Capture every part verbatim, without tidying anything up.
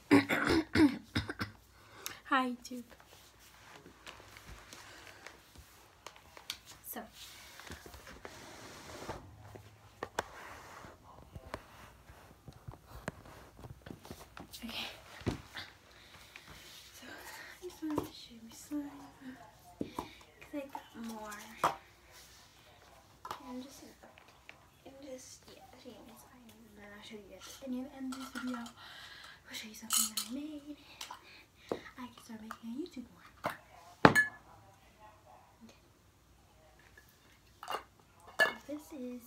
Hi YouTube. So okay. So I just wanted to show you slime because I got more. And just and just yeah, show you my slime, and then I'll show you at the end of this video. I'll show you something that I made. I can start making a YouTube more. This is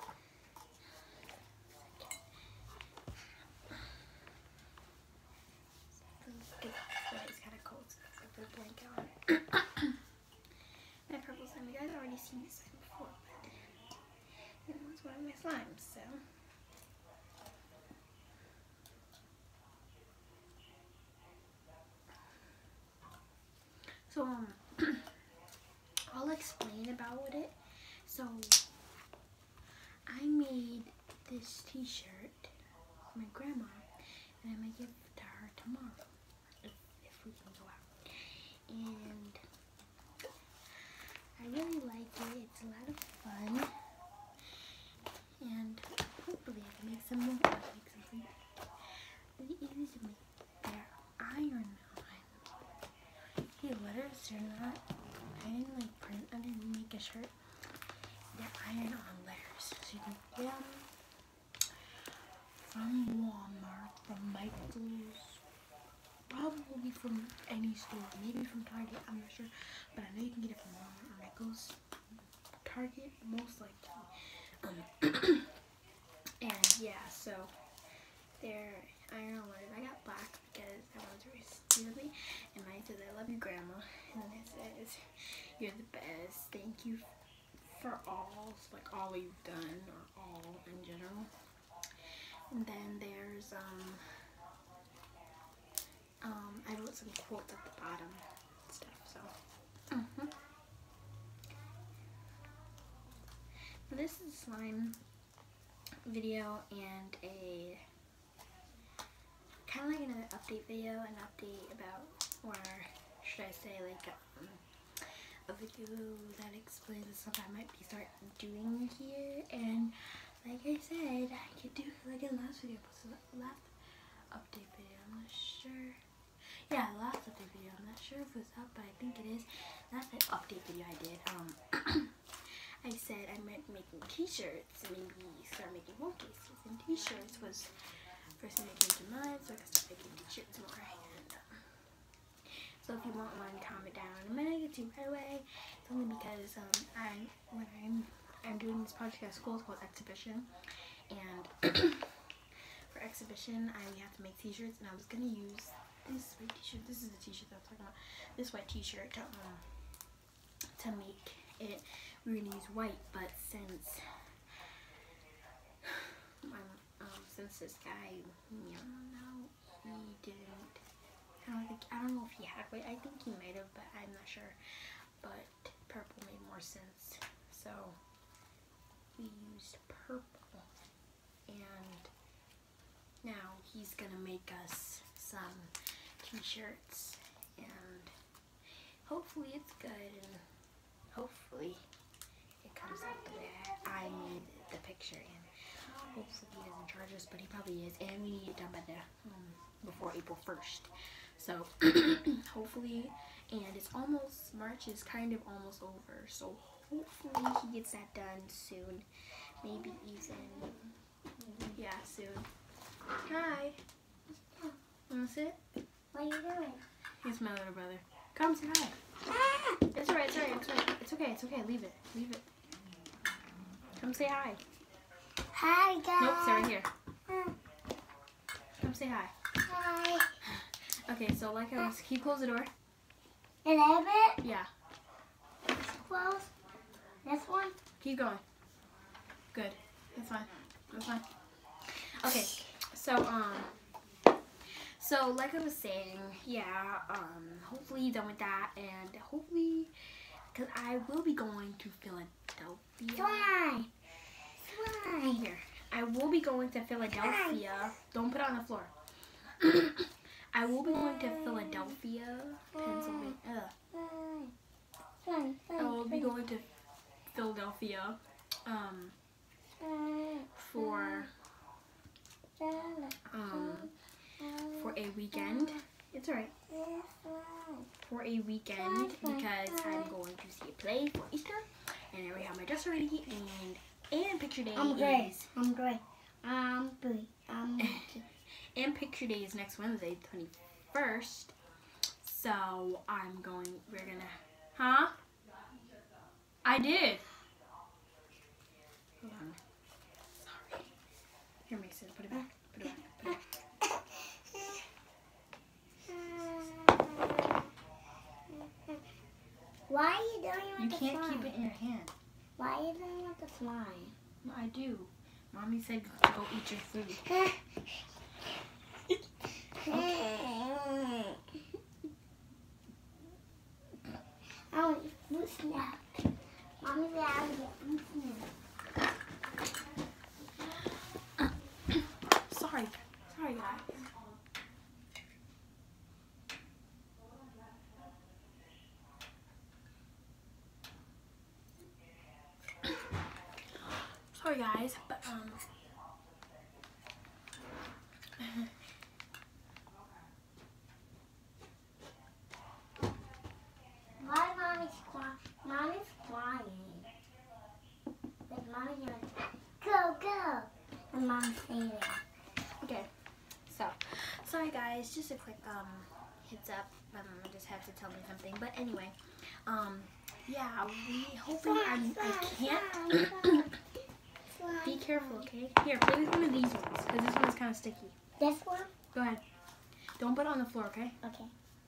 it's kind of cold, so I put a blanket on. My purple slime, you guys already seen this before, but it was one of my slimes, so. So um, I'll explain about it. So I made this t-shirt for my grandma, and I'm gonna give it to her tomorrow, if, if we can go out. And I really like it, it's a lot of fun, and hopefully I can make some more, I'll make something really easy to make their iron on. The letters are not, I didn't like print, I didn't make a shirt. They're iron on letters, so you can get them from Walmart, from Michael's, probably from any store, maybe from Target, I'm not sure, but I know you can get it from Walmart or Michael's, Target, most likely. Um, and yeah, so they're iron on letters. I got black because I wanted to receive me, and mine says, "I love you, Grandma," and then it says, "You're the best. Thank you for all, like all you've done, or all in general." And then there's um um I wrote some quotes at the bottom and stuff. So mm-hmm. This is a slime video and a kind of like an update video, an update about, or should I say like um, a video that explains the stuff I might be start doing here. And like I said, I could do like a last video, last update video, I'm not sure. Yeah, last update video, I'm not sure if it was up, but I think it is. That's the update video I did. Um, I said I meant making t-shirts, and maybe start making phone cases, and t-shirts was first thing that came to mind, so I could start making t-shirts more. And, um, so if you want one, comment down. I might not get to you right away. It's only because um, I when I'm I'm doing this project at school. It's called Exhibition, and for Exhibition, I have to make t-shirts, and I was gonna use this white t-shirt. This is the t-shirt that I'm talking about. This white t-shirt to um to make it. We're gonna use white, but since um, um since this guy, you know, he didn't. I don't think I don't know if he had white. I think he might have, but I'm not sure. But purple made more sense, so we used purple. And now he's gonna make us some t-shirts, and hopefully it's good, and hopefully it comes out the way I made the picture, and hopefully he doesn't charge us, but he probably is, and we need it done by the um, before April first. So hopefully, and it's almost, March is kind of almost over, so hopefully he gets that done soon, maybe even, yeah, soon. Hi. You wanna sit? What are you doing? He's my little brother. Come say hi. Ah! It's alright, it's alright, it's alright. It's okay, it's okay. Leave it. Leave it. Come say hi. Hi, guys. Nope, stay right here. Come say hi. Hi. Okay, so like I was, can you close the door? A little bit? Yeah. Close. This one? Keep going. Good. That's fine. That's fine. Okay, so, um, so like I was saying, yeah, um, hopefully you're done with that, and hopefully, because I will be going to Philadelphia. Fly. Fly. Here. I will be going to Philadelphia. Don't put it on the floor. I will be going to Philadelphia, Pennsylvania. Ugh. I will be going to Philadelphia um, for um, for a weekend. It's alright. For a weekend because I'm going to see a play for Easter, and I already have my dress already, and and picture day I'm great. is I'm great. I'm great. I'm great. and picture day is next Wednesday, twenty-first. So I'm going. We're gonna, huh? I did. Hold on. Sorry. Here, Mason. Put it back. Put it back. Put it back. Why are you doing You with the can't slime? keep it in your hand. Why are you doing with the slime? No, I do. Mommy said go eat your food. I want fruit snap. Mommy said I would get fruit snap. Sorry. Sorry, guys. Sorry, guys, but, um... Why mommy's crying? Mommy's crying. Like mommy's like, go, go. And mom's saying it. Okay, so, sorry guys, just a quick um heads up. My mom just had to tell me something, but anyway, um, yeah, we hoping I'm, I can't. Be careful, okay? Here, play with one of these ones, because this one's kind of sticky. This one? Go ahead. Don't put it on the floor, okay? Okay.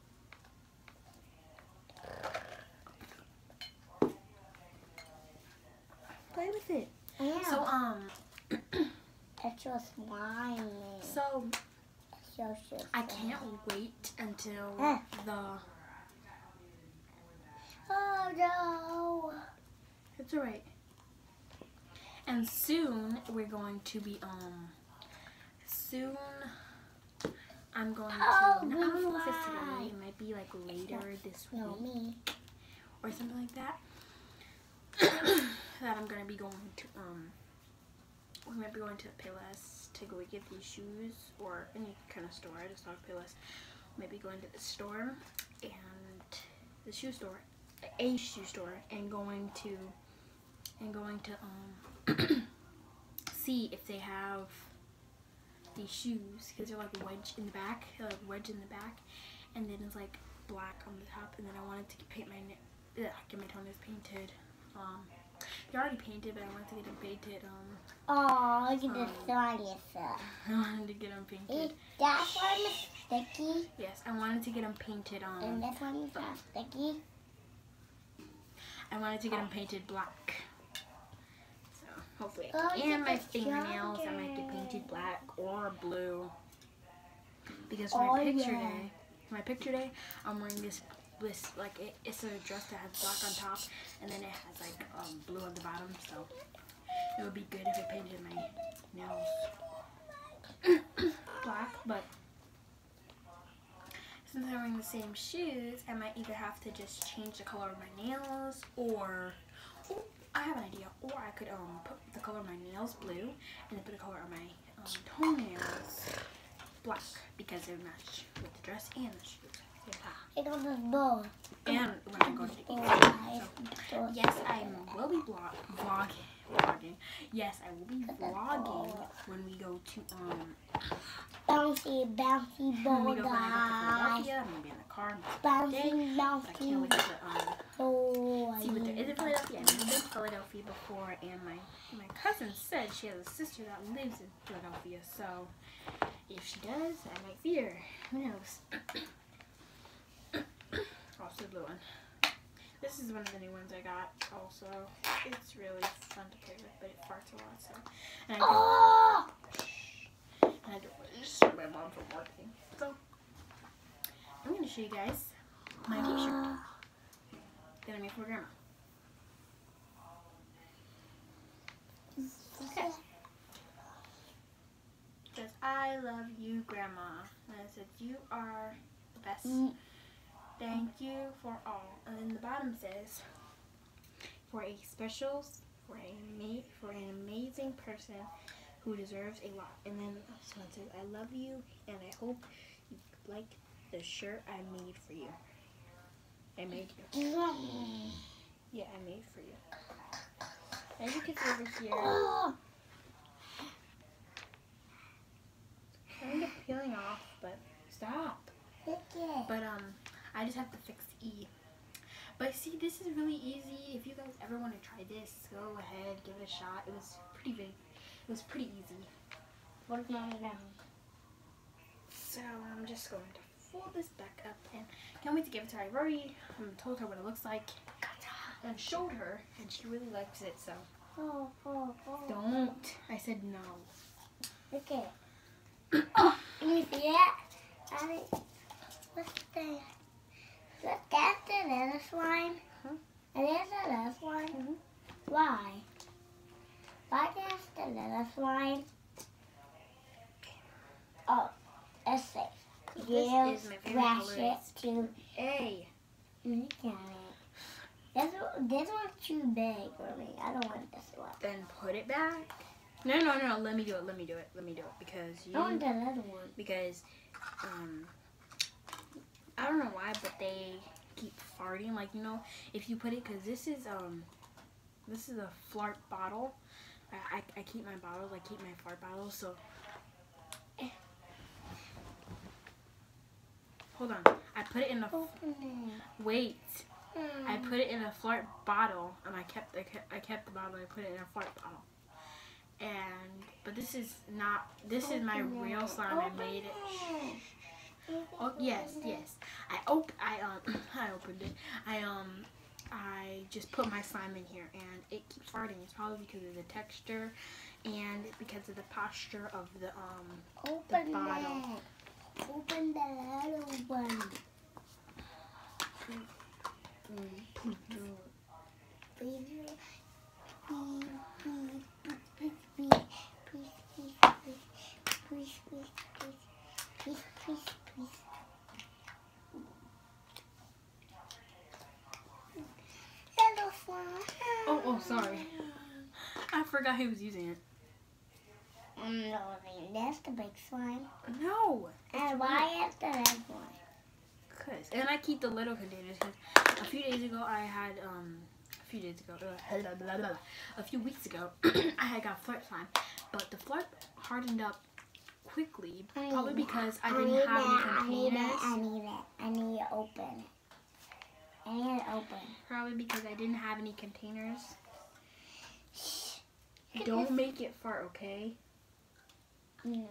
Play with it. Yeah. So, um, It's so slimy. so It's so, so I slimy. can't wait until Ah. the. Oh no. It's alright. And soon we're going to be um. Soon I'm going to. Oh, I don't know if it's goodbye. today. It might be like later this week No, me. or something like that. That I'm gonna be going to um. We might be going to Payless to go get these shoes or any kind of store. I just thought Payless. Maybe going to the store and the shoe store, a shoe store, and going to and going to um see if they have these shoes because they're like wedge in the back, they're like wedge in the back, and then it's like black on the top. And then I wanted to paint my yeah, get my toenails painted. Um, they're already painted, but I wanted to get them painted. Um. Oh, look at Um, the slimy stuff. I wanted to get them painted. Is that one is sticky? Yes, I wanted to get them painted. Um, And this one is not sticky? I wanted to get them painted black. So hopefully, Oh, and look my at the fingernails I might get painted black or blue. Because for Oh, my picture yeah. day, for my picture day, I'm wearing this this like it, it's a dress that has black on top, and then it has like um, blue on the bottom. So it would be good if I painted my nails black, but since I'm wearing the same shoes, I might either have to just change the color of my nails, or I have an idea, or I could um put the color of my nails blue and then put the color of my um, toenails black because they would match with the dress and the shoes. Yeah. It was a ball. And when I go to the Oh, so, yes, I will be blog vlogging. Vlogging. Yes, I will be vlogging when we go to um. Bouncy, bouncy When we ball go when I go to guy. Philadelphia, I'm gonna be in the car. Bouncy, Day. But I bouncy. can't wait to um, Oh, see what there is in Philadelphia. I've never been to Philadelphia before, and my my cousin said she has a sister that lives in Philadelphia. So if she does, I might see her. Who knows? Also the blue one. This is one of the new ones I got. Also, it's really fun to play with, but it farts a lot. So and I don't, Oh! and I don't really disturb my mom from working. So I'm gonna show you guys my T-shirt that I made for Grandma. Okay. Says, I love you, Grandma. And it says, you are the best. Mm. Thank you for all. And then the bottom says, for a special, for a ma- for an amazing person who deserves a lot. And then this one says, I love you, and I hope you like the shirt I made for you. I made you. Yeah, I made for you. As you can see over here, Oh. it's kind of peeling off, but stop. Okay. But um, I just have to fix the E. But see, this is really easy. If you guys ever want to try this, go ahead, give it a shot. It was pretty big. It was pretty easy. What is mine now? So I'm just going to fold this back up and can't wait to give it to her. I've already um, told her what it looks like and showed her, and she really likes it. So Oh, oh, oh. don't. I said no. Okay. Oh, you see that? I mean, what's that? Look, that's the little slime. Huh? And there's the little slime. Mhm. Why? Why there's the little slime? Oh, it's safe. This You is my favorite brush color. it to Hey. look at it. This, one- this one's too big for me. I don't want this one. Then put it back. No, no, no, no. Let me do it. Let me do it. Let me do it because you. I want the little one. Because um, I don't know why, but they keep farting. Like, you know, if you put it, because this is um, this is a fart bottle. I, I, I keep my bottles. I keep my fart bottles. So, eh. Hold on. I put it in a. Open it. Wait. Hmm. I put it in a fart bottle, and I kept I kept, I kept the bottle. I put it in a fart bottle. And but this is not. This is my Open real it. slime. I Open made it. it. Oh yes, yes. I op I um I opened it. I um I just put my slime in here and it keeps farting. It's probably because of the texture and because of the posture of the um Open the bottle. it. Open the little one. Please, please, please, please, please, please, please, please, please, please, please. Little slime. Oh oh sorry. I forgot he was using it. No, that's the big slime. No. And why is the red one? Cause and I keep the little containers. 'Cause a few days ago I had um a few days ago uh, blah, blah, blah, blah. a few weeks ago I had got flirt slime, but the flirt hardened up quickly, I probably need because I I didn't need have that, any containers. I need it. I need it. I need to open it. I need to open. Probably because I didn't have any containers. Look at Don't this. make it fart, okay? No.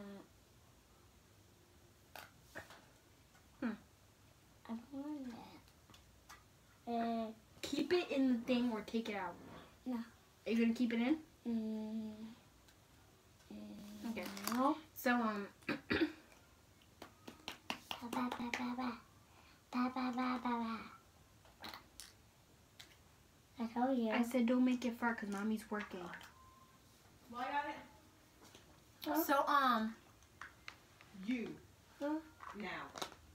Hmm. I want that. Uh, Keep it in the thing or take it out. No. Are you gonna keep it in? mm, mm, Okay. No. So um. Ba, ba, ba, ba, ba. Ba, ba, ba, ba, ba. I told you. I said don't make it fart because mommy's working. Well, I got it. Huh? So um. You. Huh? Now.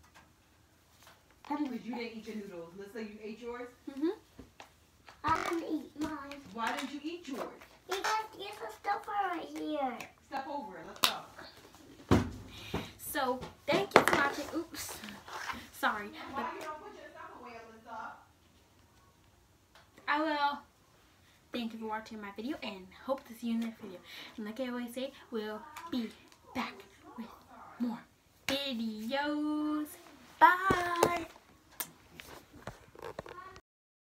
I'm Because you didn't eat your noodles. Let's say you ate yours. Mhm. I didn't eat mine. Why didn't you eat yours? You guys get some stuff right here. Step over it. Let's go. So thank you for watching. Oops. Sorry, but Why you don't put your stuff away, Alyssa? I will. Thank you for watching my video and hope to see you in the next video. And like I always say, we'll be back with more videos. Bye.